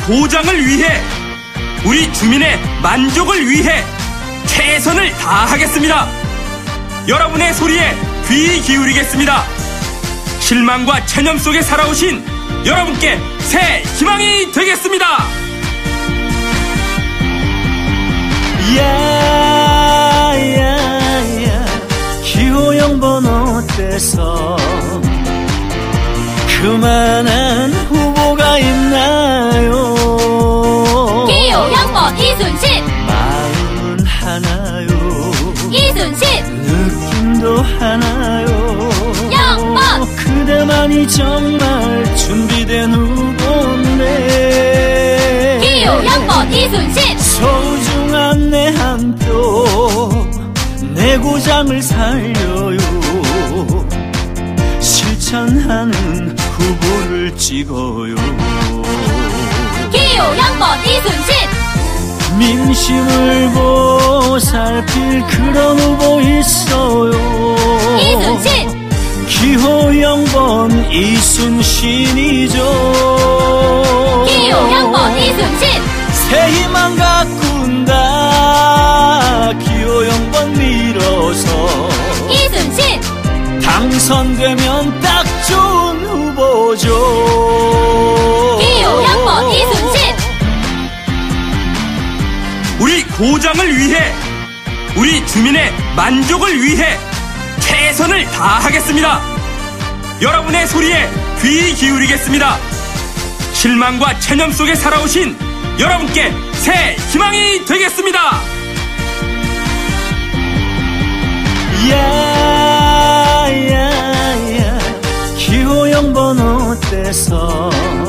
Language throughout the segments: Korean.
고장을 위해, 우리 주민의 만족을 위해 최선을 다하겠습니다. 여러분의 소리에 귀 기울이겠습니다. 실망과 체념 속에 살아오신 여러분께 새 희망이 되겠습니다. 야야야, 기호영번 어때서 그만한 후보가 있나요? 기호영번 이순신 41 이순신 느낌도 하나요? 영번 그대만이 정말 준비된 후보인데 기호영번 이순신 소중한 내 한 표, 내 고장을 살려요. 실천하는 후보를 찍어요. 기호영번 이순신 민심을 보살필 그런 후보 있어요. 이순신 기호영번 이순신이죠. 기호영번 이순신 새 희망 가꾼다. 기호영번 밀어서 이순신 당선되면 딱 좋은 후보죠. 기호영번 이순신 우리 고장을 위해, 우리 주민의 만족을 위해 최선을 다하겠습니다. 여러분의 소리에 귀 기울이겠습니다. 실망과 체념 속에 살아오신 여러분께 새 희망이 되겠습니다. 야야야, 기호영번 어때서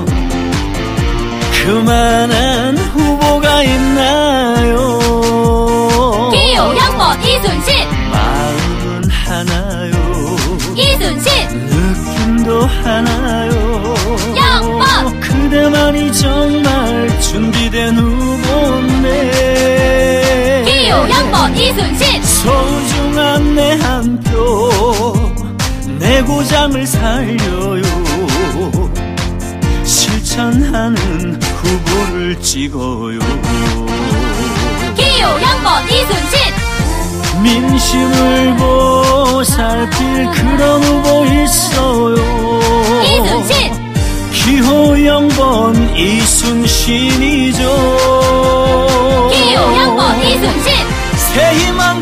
그만한 후보가 있나요? 기호영번 이순신 41 이순신 느낌도 하나요? 영번 그대만이 정말 준비된 후보인데 기호영번 이순신 소중한 내 한 표, 내 고장을 살려요. 실천하는 후보를 찍어요. 기호영번 이순신 민심을 보살필 그런 후보 있어요. 이순신 기호영번 이순신이죠. 기호영번 이순신 새 희망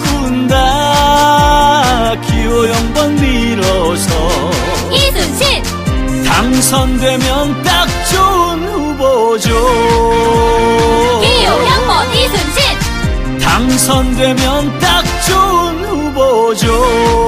가꾼다. 기호영번 밀어서 이순신 당선되면 딱 좋은 후보죠. 기호영번 이순신 당선되면 딱 좋은 후보죠.